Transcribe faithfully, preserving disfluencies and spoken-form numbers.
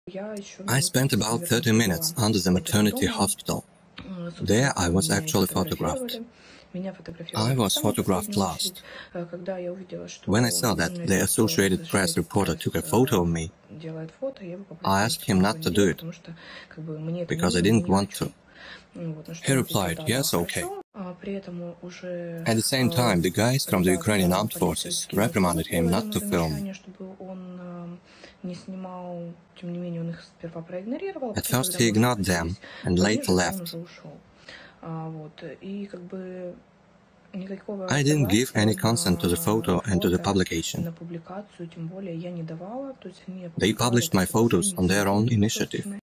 I spent about thirty minutes under the maternity hospital. There I was actually photographed. I was photographed last. When I saw that the Associated Press reporter took a photo of me, I asked him not to do it, because I didn't want to. He replied, yes, okay. At the same time, the guys from the Ukrainian armed forces reprimanded him not to film. At first he ignored them and later left. I didn't give any consent to the photo and to the publication. They published my photos on their own initiative.